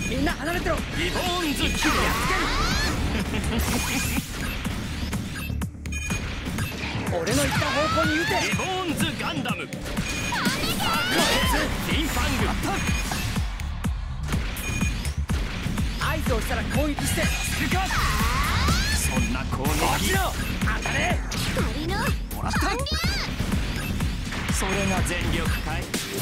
みんな離れてろ。 リボーンズキャノン。 俺の言った方向に撃て。 リボーンズガンダム。リンファング。 合図をしたら攻撃して。 するか。そんな攻撃。 落ちろ。当たれ。 仮のもらった。それが全力かい。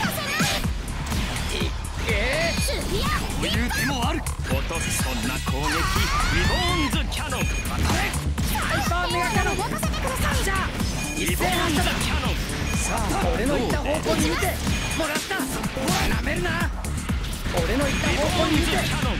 こういう手もある。落とす。そんな攻撃。リボーンズキャノン。当たれ。 ハイパーメガキャノン。 任せてください。 じゃあリボーンズキャノン。 さあ俺の言った方向に撃て。もらった。おいなめるな。俺の言ったリボ方向に撃て。 ーンズキャノン。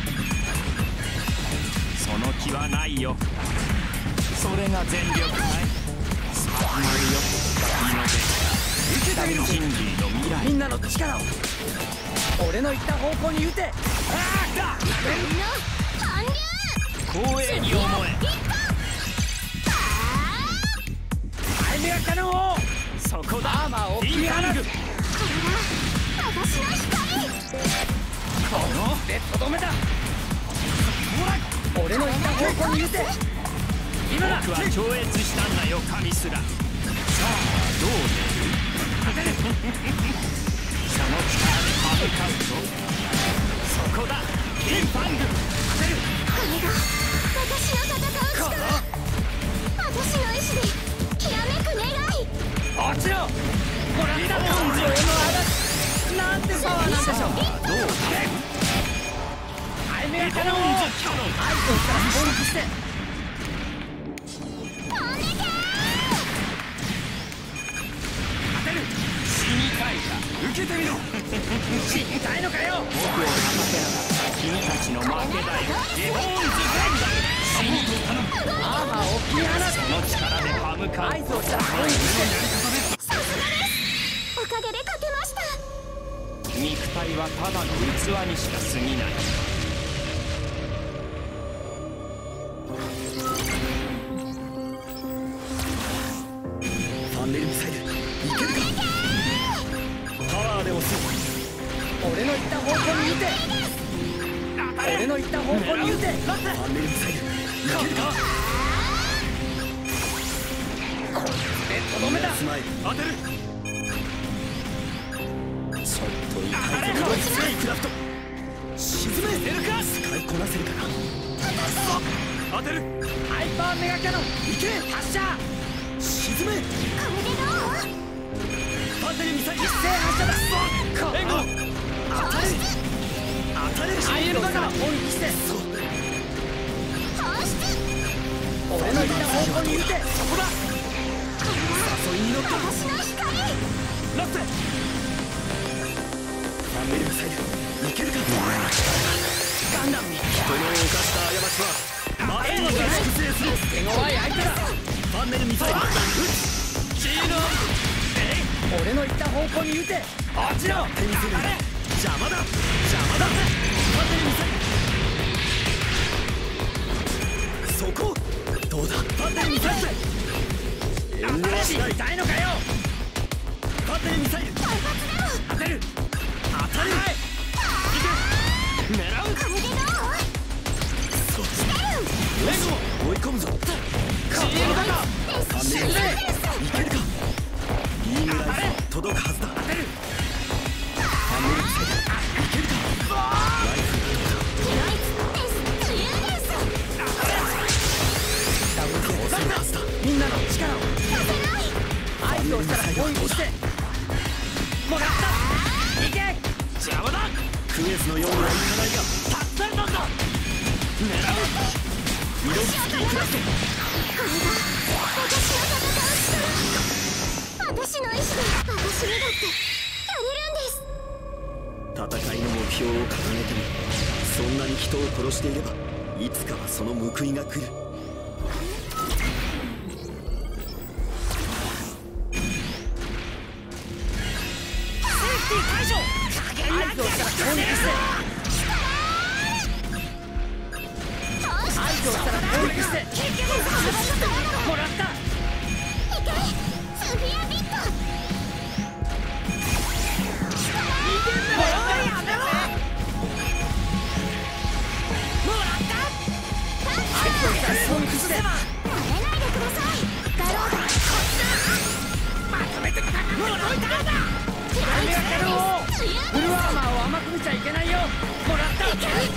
その気はないよ。それが全力かい。さあ始まるよ。いいので受けてみろ。人類の未来。 みんなの力を。俺の言った方向に撃て。ああだ。 反流。 光栄に思え。 ハイメガキャノンを。 そこだ。 アーマーを切り離す。 私の光。 このでとどめだ。俺の言った方向に撃て。今だ。 僕は超越したんだよ神すら。さあどう出る。その力で歯向かうと。そこだ。リンファング。 これが私の戦う力。私の意志できらめく願い。 落ちろ。もらった。感情の嵐。なんてパワーなんでしょう。 どうだ。 ハイメガキャノンを。 リボーンズキャノン。 合図をしたら攻撃して。 死にたいか。受けてみろ。 死にたいのかよ。 僕を騙せなかった君たちの負けだよ。リボーンズガンダム。死に頼む。 アーマーを切り離す。 その力で歯向かう。 合図をしたら攻撃して。 さすがです。おかげで勝てました。 肉体はただの器にしか過ぎない。 ファンネルミサイルいけるか。パワーで押す。俺の言った方向に撃て。俺の言った方向に撃て。ファンネルミサイルいけるか。これでとどめだ。当てる。ちょっと痛いけど強いクラフト。沈めるか。使いこなせるかな。当てる。ハイパーメガキャノンいけ。発射。沈め。 これでどう。 バテリミサイル一斉発射だ。援護。当たれ。当たれ。アイエルだから攻撃して。 放出。 俺の言った方向に撃て。そこだ。誘いに乗った。 私の光。 ラスト。ファンネルミサイルいけるか。ガンダムに人の犯した過ちは前に出し崩れする。手強い相手だ。ファンネルミサイル撃つ。チーノ俺の言った方向に撃て。落ちろ。手にする。邪魔だ。邪魔だ。ファンネルミサイル。そこどうだ。ファンネルミサイル。遠慮しない。痛いのかよ。ファンネルミサイル当てる。当たる。いけ。狙う。 これでどう。 そっち援護追い込むぞ。チームだか。ファンネルミサイルいけるか。ビームライフル届くはずだ。当てる。ファンネルミサイルいけるか。ライフル自由です。 ダブルキルするはずだ。みんなの力を。合図をしたら攻撃して。もらった。いけ。邪魔だ。クエズのようにはいかないがたったんだ。狙う。ミロフスキークラフト。 これが私の戦う力。私の意志で私にだってやれるんです。 戦いの目標を掲げてもそんなに人を殺していればいつかはその報いが来る。 解除。 合図をしたら攻撃して。合図をしたら攻撃して。もらった。 いけスフィアビット。 逃げんなよ。やめろ。 で慣れないでください。ガローだ。 まとめてかかってもうどいたんだ。 フフルアーマーを甘く見ちゃいけないよ。もらった。いけ。 ィ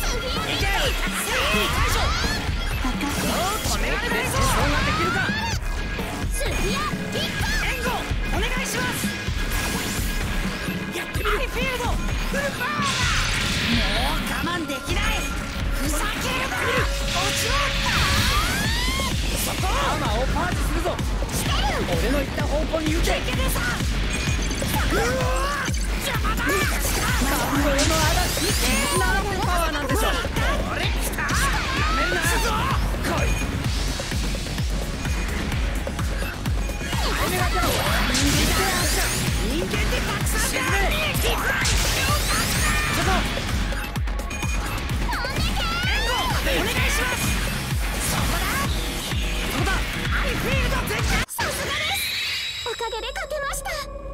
解除。 止められないぞ。そうができるか。 スフィアビッグ援護お願いします。やってみる。フィールドフルパワーだ。もう我慢できない。ふざけるな。落ちろ。そこアーマーをパージするぞ。俺の言った方向に撃て。いけねえさ。うわ邪魔だ。感動の嵐。なんてパワーなんでしょう。俺来た。やめるな。来い。人間ってたくさんだ。お願いします。そこだ。アイフィールド全開。 さすがです。おかげで勝てました。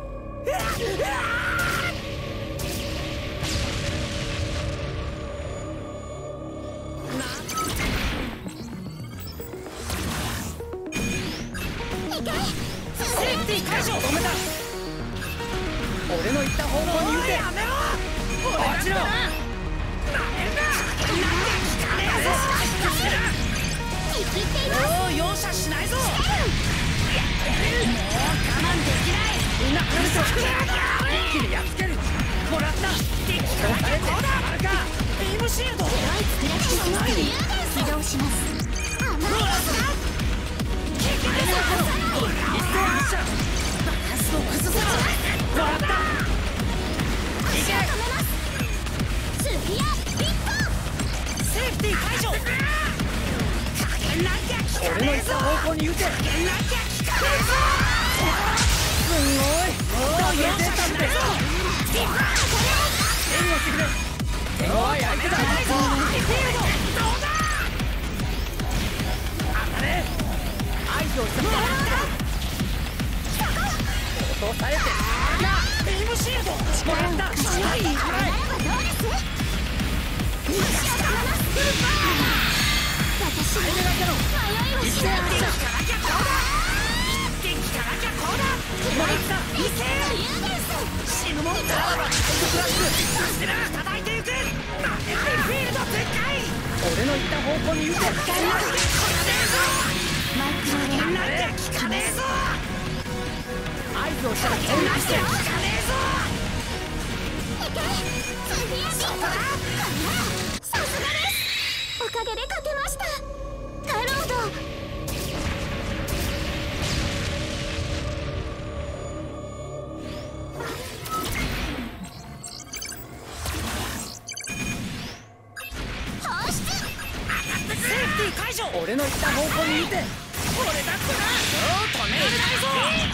セーフティー解除。止めた。俺の言った方向に撃て。やめろ。落ちろ。なめるな。聞かねえぞ。もう容赦しないぞ。もう我慢できない。みんな来るぞ。一気にやっつける。もらった。敵からされてあるか。ビームシールド。 起動します。甘い一斉発射。バランスを崩せば。もらった。いけ。 スフィアビッグセーフティー解除。俺の言った方向に撃て。すんごい。もう出たんだよ。援護してくれ。おい相手だ。当たれ。合図をしてもらった。落とされて。ビームシールド。もらった。はい。 私が迷いをしないで。 死ぬもんだ。叩いていく。フィールド全開。俺の言った方向に撃て。これでなんて聞かねえぞ。合図をしたら全然聞かねえぞ。 さすがです。おかげで勝てました。ガロード。 俺の言った方向に撃て。俺だってな。もう止められないぞ。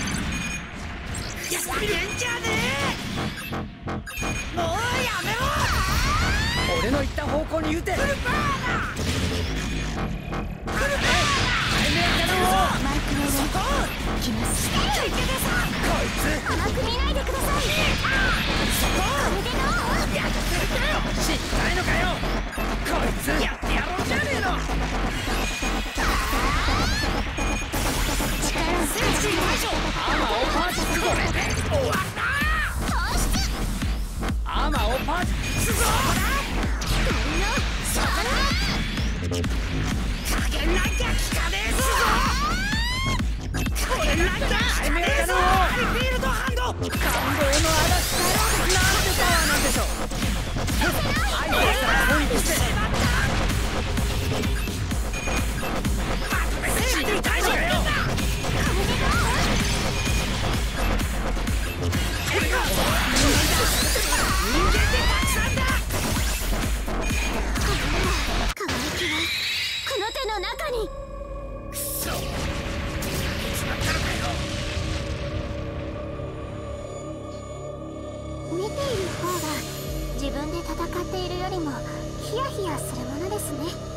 やってみるんじゃねえ。もうやめろ。俺の言った方向に撃て。フルパワーだ。フルパワーだ。タイムラグだろ。 マイクロそこ来ます。 いけねさ。こいつ甘く見ないでください。 そここれでどう。 やってるかよ。知らないのかよ。こいつやってやろうじゃねえの。セーフティー解除。アーマーをパージするぞ。これで終わった。アーマーをパージするぞ。加減なきゃ効かねえぞ。これなんだ。タイムラグだろ。フィールドハンド。感動の嵐。なんてパワーなんでしょう。アイデアからポイントしてしまった。セーフティー解除よ。人間でたくさんだ。 乾きはこの手の中に。 くそ。決まったのかよ。 見ている方が自分で戦っているよりもヒヤヒヤするものですね。